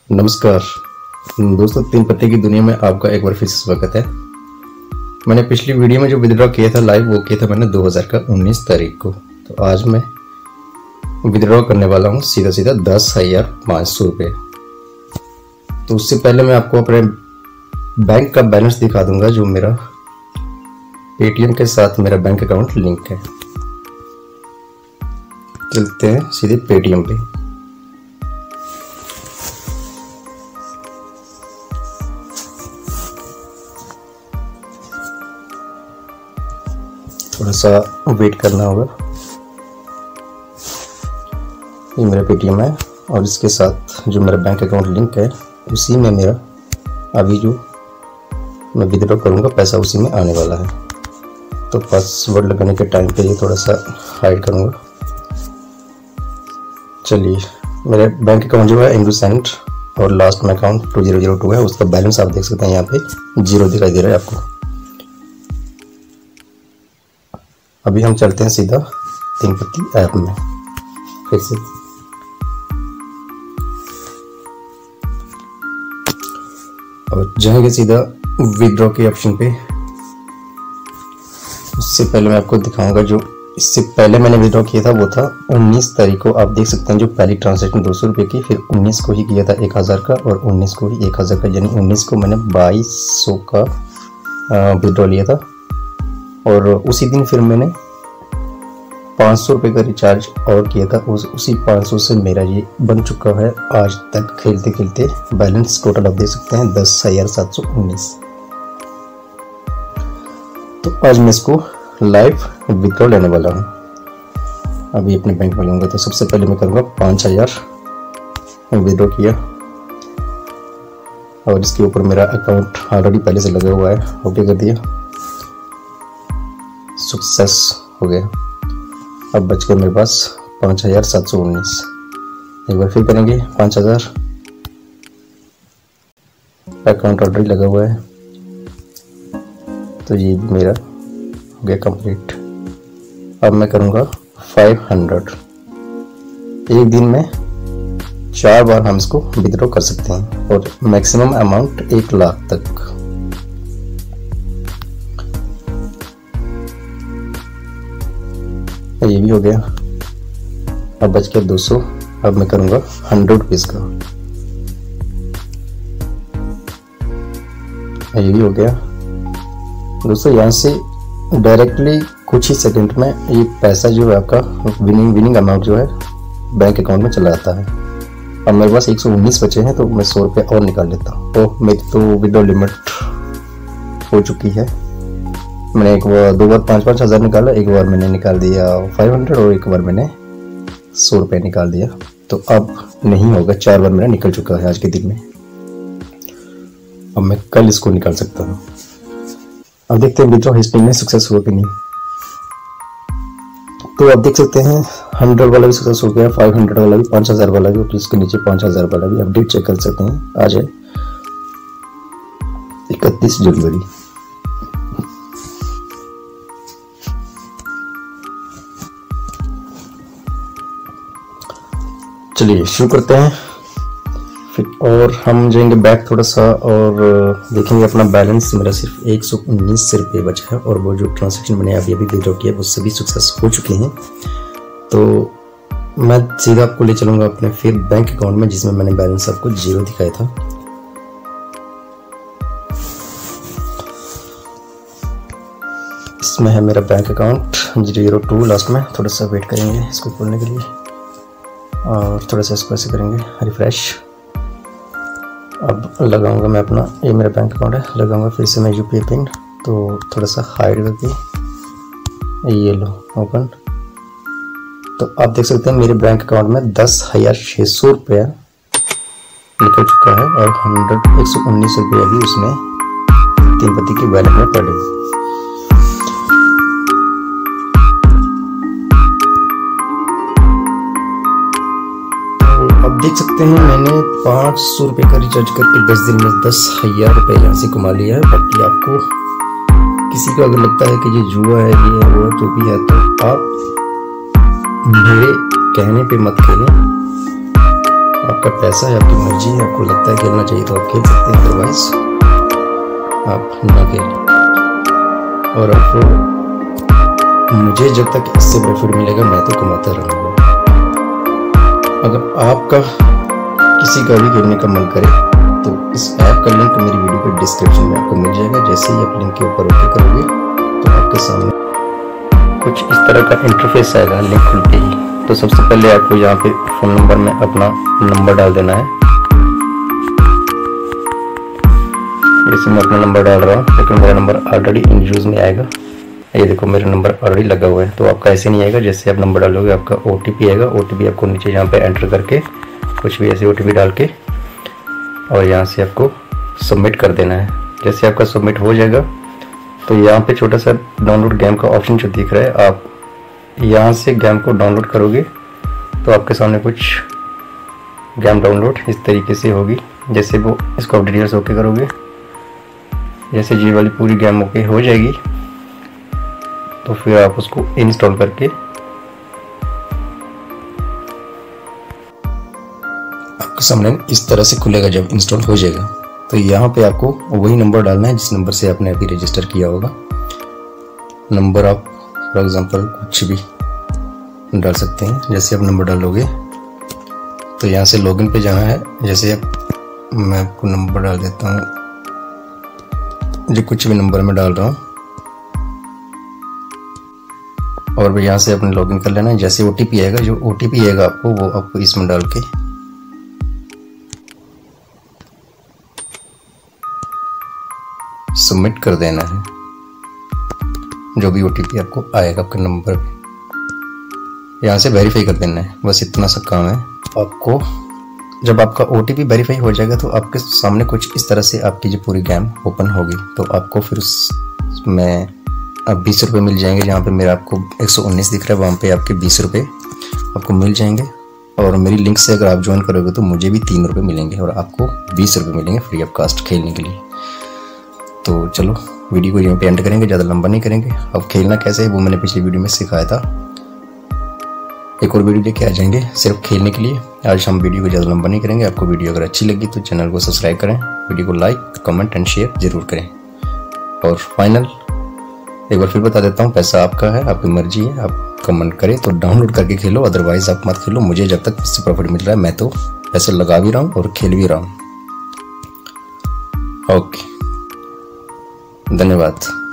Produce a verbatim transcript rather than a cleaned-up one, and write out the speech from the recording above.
नमस्कार दोस्तों, तीन पत्ते की दुनिया में आपका एक बार फिर से स्वागत है। मैंने पिछली वीडियो में जो विड्रॉ किया था लाइव, वो किया था मैंने दो हज़ार का उन्नीस तारीख को। तो आज मैं विड्रॉ करने वाला हूँ सीधा सीधा दस हजार पाँच सौ रुपये। तो उससे पहले मैं आपको अपने बैंक का बैलेंस दिखा दूंगा, जो मेरा पेटीएम के साथ मेरा बैंक अकाउंट लिंक है। चलते हैं सीधे पेटीएम पे। थोड़ा सा वेट करना होगा। ये मेरा पेटीएम है और इसके साथ जो मेरा बैंक अकाउंट लिंक है उसी में मेरा अभी जो मैं विड्रॉ करूँगा पैसा उसी में आने वाला है। तो पासवर्ड लगाने के टाइम पे ये थोड़ा सा हाइड करूँगा। चलिए, मेरे बैंक अकाउंट जो है इंडोसेंट और लास्ट में account two zero zero two है, उसका बैलेंस आप देख सकते हैं। यहाँ पे जीरो दिखाई दे रहा है आपको। अभी हम चलते हैं सीधा तीन पत्ती ऐप में फिर से। और जाएंगे सीधा विड्रॉ के ऑप्शन पे। उससे पहले मैं आपको दिखाऊंगा, जो इससे पहले मैंने विड्रॉ किया था वो था उन्नीस तारीख को। आप देख सकते हैं जो पहली ट्रांजैक्शन दो सौ रुपये की, फिर उन्नीस को ही किया था एक हज़ार का, और उन्नीस को ही एक हज़ार का, यानी उन्नीस को मैंने बाईस सौ का विड्रॉ लिया था। और उसी दिन फिर मैंने पाँच सौ रुपये का रिचार्ज और किया था। उस उसी पाँच सौ से मेरा ये बन चुका है आज तक खेलते खेलते बैलेंस। टोटल आप देख सकते हैं दस हजार सात सौ उन्नीस। तो आज मैं इसको लाइव विड्रॉ लेने वाला हूँ। अभी अपने बैंक में लूँगा। तो सबसे पहले मैं करूँगा पाँच हजार विड्रॉ किया, और इसके ऊपर मेरा अकाउंट ऑलरेडी पहले से लगा हुआ है। ओके कर दिया, सक्सेस हो गया। अब बच गए मेरे पास पाँच हजार सात सौ उन्नीस। एक बार फिर करेंगे पाँच हजार। अकाउंट ऑलरेडी लगा हुआ है, तो ये भी मेरा हो गया कंप्लीट। अब मैं करूँगा फाइव हंड्रेड। एक दिन में चार बार हम इसको विड्रॉ कर सकते हैं, और मैक्सिमम अमाउंट एक लाख तक। ये भी हो गया। अब बच गया दो सौ। अब मैं करूँगा हंड्रेड रुपीज़ का। ये भी हो गया दोस्तों। यहाँ से डायरेक्टली कुछ ही सेकंड में ये पैसा जो है आपका विनिंग विनिंग अमाउंट जो है बैंक अकाउंट में चला जाता है। अब मेरे पास एक सौ उन्नीस बचे हैं, तो मैं सौ रुपये और निकाल लेता हूँ। तो मेरी तो विड्रॉ लिमिट हो चुकी है। मैंने एक बार दो बार पाँच पाँच हज़ार निकाला। एक बार मैंने निकाल दिया फाइव हंड्रेड, और एक बार मैंने सौ रुपये निकाल दिया। तो अब नहीं होगा, चार बार मेरा निकल चुका है आज के दिन में। अब मैं कल इसको निकाल सकता हूँ। अब देखते हैं विड्रॉ हिस्ट्री में सक्सेस हुआ कि नहीं। तो आप देख सकते हैं हंड्रेड वाला भी सक्सेस हो गया, फाइव हंड्रेड वाला भी, पाँच हज़ार वाला भी, और इसके नीचे पाँच हज़ार वाला भी। आप डेट चेक कर सकते हैं। आज है इकतीस जनवरी। चलिए शुरू करते हैं फिर। और हम जाएंगे बैक थोड़ा सा और देखेंगे अपना बैलेंस। मेरा सिर्फ एक सौ उन्नीस रुपये बचा है, और वो जो ट्रांजैक्शन मैंने अभी अभी विड्रॉ किया वो सभी सक्सेस हो चुके हैं। तो मैं सीधा आपको ले चलूँगा अपने फिर बैंक अकाउंट में, जिसमें मैंने बैलेंस आपको जीरो दिखाया था। इसमें है मेरा bank account zero zero two last में। थोड़ा सा वेट करेंगे इसको खोलने के लिए, और थोड़ा सा इसको ऐसे करेंगे रिफ्रेश। अब लगाऊंगा मैं अपना, ये मेरा बैंक अकाउंट है, लगाऊंगा फिर से मैं यूपीआई पिन। तो थोड़ा सा हाइड करके ये लो ओपन। तो आप देख सकते हैं मेरे बैंक अकाउंट में दस हजार छः सौ रुपया निकल चुका है, और हंड्रेड एक सौ उन्नीस रुपये अभी उसमें तीन पत्ती की वैलेट में पड़े। आप देख सकते हैं मैंने पाँच सौ रुपये का रिचार्ज करके दस दिन में दस हजार रुपये यहाँ से कमा लिया है। बाकी आपको किसी को अगर लगता है कि ये जुआ है, ये है वो है, जो भी है, तो आप मेरे कहने पे मत खेलें। आपका पैसा है, आपकी मर्जी है, आपको लगता है खेलना चाहिए तो आप खेल सकते हैं, अदरवाइज आप ना खेलें। और आपको मुझे जब तक इससे प्रॉफिट मिलेगा मैं तो कमाता रहूँगा। अगर आपका किसी का भी खेलने का मन करे तो इस ऐप का लिंक मेरी वीडियो के डिस्क्रिप्शन में आपको मिल जाएगा। जैसे ही आप लिंक के ऊपर ओके करोगे तो आपके सामने कुछ इस तरह का इंटरफेस आएगा लिंक खुलते ही। तो सबसे पहले आपको यहाँ पे फ़ोन नंबर में अपना नंबर डाल देना है। जैसे मैं अपना नंबर डाल रहा हूँ, लेकिन मेरा नंबर ऑलरेडी इन यूज़ में आएगा। ये देखो मेरा नंबर ऑलरेडी लगा हुआ है। तो आपका ऐसे नहीं आएगा, जैसे आप नंबर डालोगे आपका ओ टी पी आएगा। ओ टी पी आपको नीचे यहाँ पे एंटर करके कुछ भी ऐसे ओ टी पी डाल के और यहाँ से आपको सबमिट कर देना है। जैसे आपका सबमिट हो जाएगा तो यहाँ पे छोटा सा डाउनलोड गेम का ऑप्शन जो दिख रहा है, आप यहाँ से गेम को डाउनलोड करोगे तो आपके सामने कुछ गेम डाउनलोड इस तरीके से होगी। जैसे वो इसको आप डिटेल्स ओके करोगे, जैसे जी वाली पूरी गेम ओके हो जाएगी तो फिर आप उसको इंस्टॉल करके आपके सामने इस तरह से खुलेगा। जब इंस्टॉल हो जाएगा तो यहाँ पे आपको वही नंबर डालना है जिस नंबर से आपने अभी रजिस्टर किया होगा। नंबर आप फॉर एग्जांपल कुछ भी डाल सकते हैं। जैसे आप नंबर डालोगे तो यहाँ से लॉगिन पे जाना है। जैसे आप मैं आपको नंबर डाल देता हूँ, जो कुछ भी नंबर मैं डाल रहा हूँ और यहाँ से अपने लॉगिन कर लेना है। जैसे ओ टी पी आएगा, जो ओ टी पी आएगा आपको वो आपको इसमें डाल के सबमिट कर देना है। जो भी ओ टी पी आपको आएगा आपके नंबर पे, यहाँ से वेरीफाई कर देना है। बस इतना सा काम है आपको। जब आपका ओ टी पी वेरीफाई हो जाएगा तो आपके सामने कुछ इस तरह से आपकी जो पूरी गेम ओपन होगी। तो आपको फिर उसमें अब बीस रुपये मिल जाएंगे। जहाँ पे मेरा आपको एक सौ उन्नीस दिख रहा है, वहाँ पे आपके बीस रुपये आपको मिल जाएंगे। और मेरी लिंक से अगर आप ज्वाइन करोगे तो मुझे भी तीन रुपये मिलेंगे और आपको बीस रुपये मिलेंगे फ्री ऑफ कास्ट खेलने के लिए। तो चलो वीडियो को यहाँ पे एंड करेंगे, ज़्यादा लंबा नहीं करेंगे। अब खेलना कैसे है वो मैंने पिछली वीडियो में सिखाया था। एक और वीडियो लेके आ जाएंगे सिर्फ खेलने के लिए। आज हम वीडियो को ज़्यादा लंबा नहीं करेंगे। आपको वीडियो अगर अच्छी लगी तो चैनल को सब्सक्राइब करें, वीडियो को लाइक कमेंट एंड शेयर ज़रूर करें। और फाइनल एक बार फिर बता देता हूँ, पैसा आपका है, आपकी मर्जी है। आप कमेंट करें तो डाउनलोड करके खेलो, अदरवाइज आप मत खेलो। मुझे जब तक इससे प्रॉफिट मिल रहा है मैं तो पैसे लगा भी रहा हूँ और खेल भी रहा हूँ। ओके, धन्यवाद।